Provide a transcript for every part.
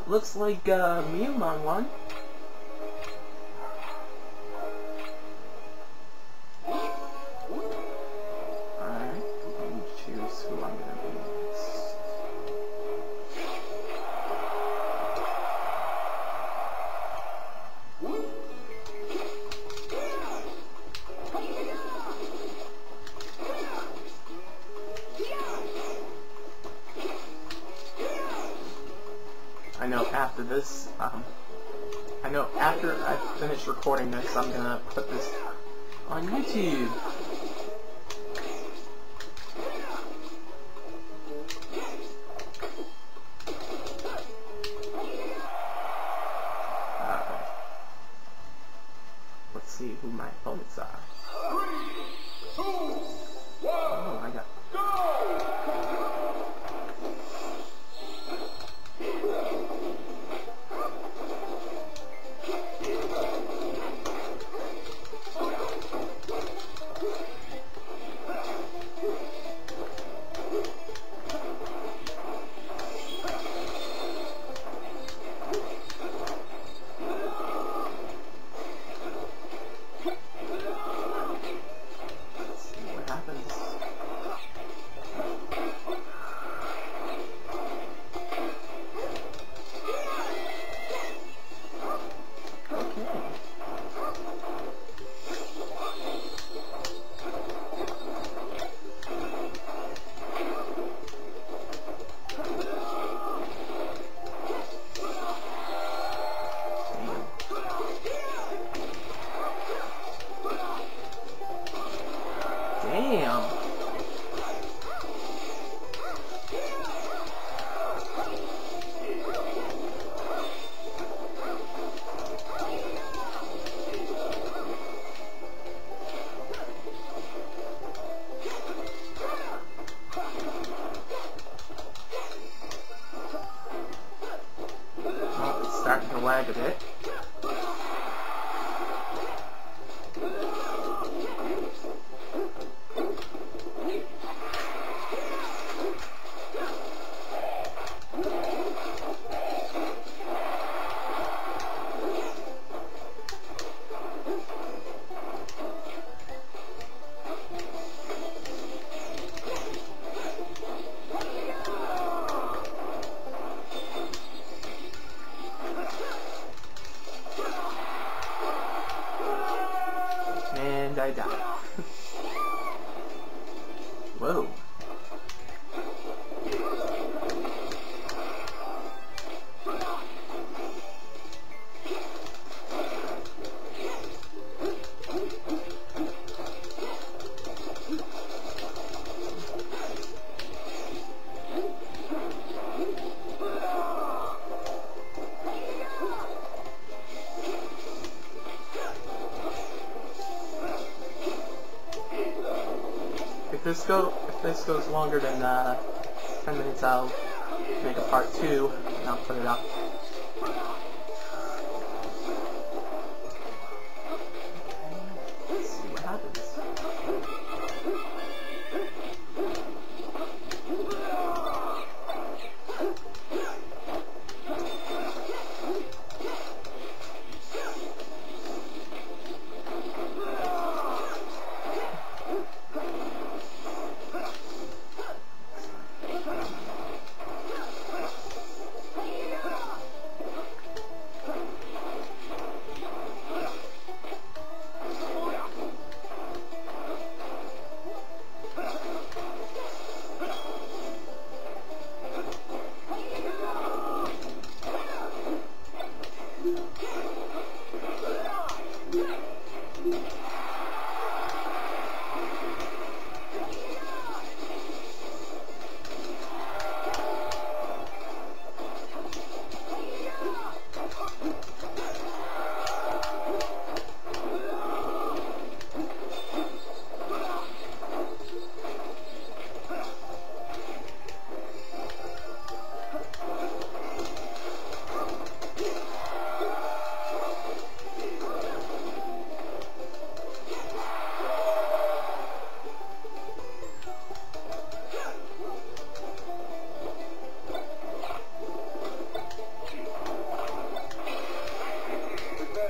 Well, looks like Mewmon won. Alright, let me choose who I'm gonna be next. I know after this, I know after I finish recording this, I'm gonna put this on YouTube. Let's see who my opponents are. 3, 2, 1, Oh, I got. Damn. Oh, it's starting to lag a bit. And I died. Whoa. If this goes longer than 10 minutes, I'll make a part 2 and I'll put it up. Let's see what happens.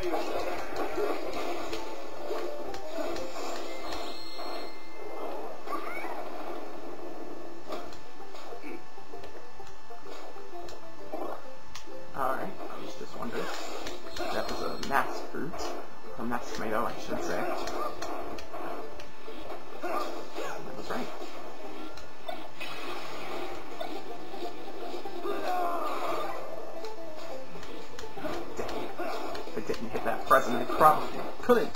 Alright, I was just wondering. That was a max fruit. Or max tomato, I should say. That was right. If I didn't hit that present, I probably couldn't.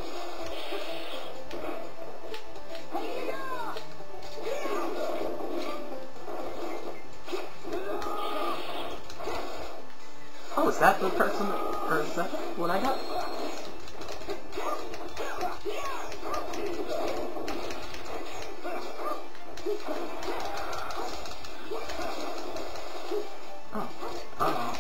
Oh, is that the person, or is that what I got? Oh, oh.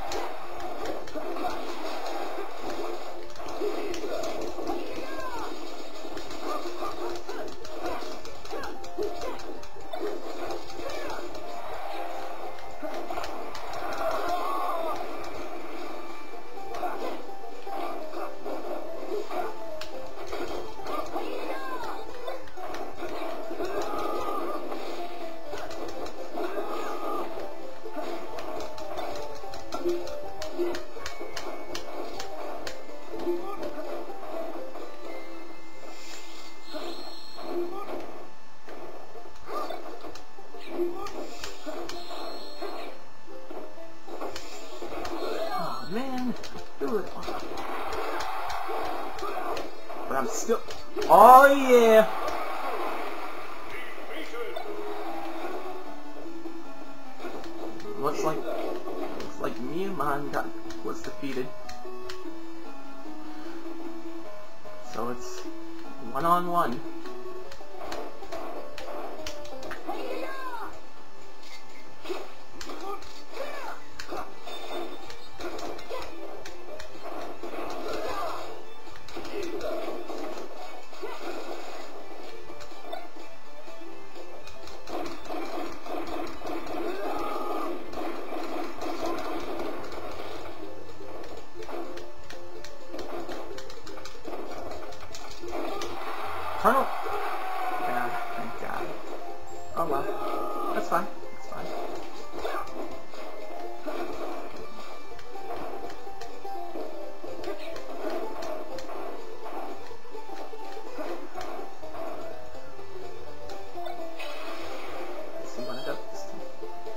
Man, do it. But I'm still. Oh yeah. Looks like Mewmon was defeated. So it's 1-on-1. Colonel! Yeah, thank God. Oh well. That's fine. That's fine. Let's see what I got this time.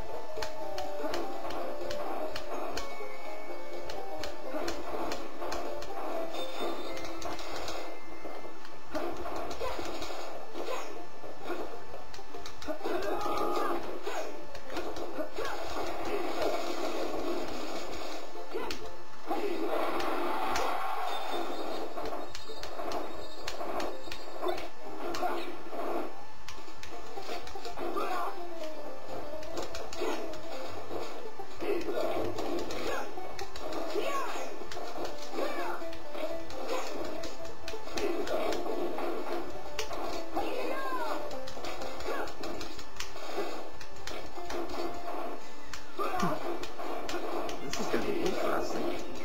This is going to be interesting.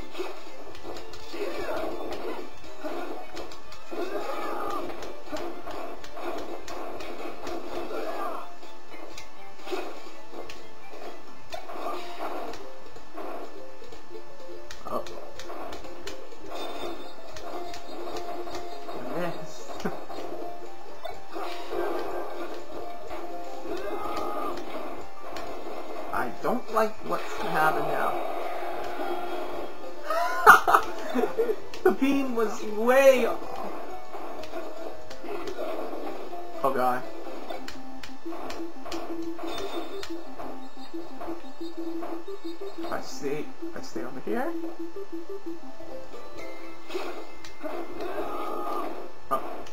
Oh. Yes. I don't like what's going to happen now. The beam was way off. Oh god. If I stay over here. Oh.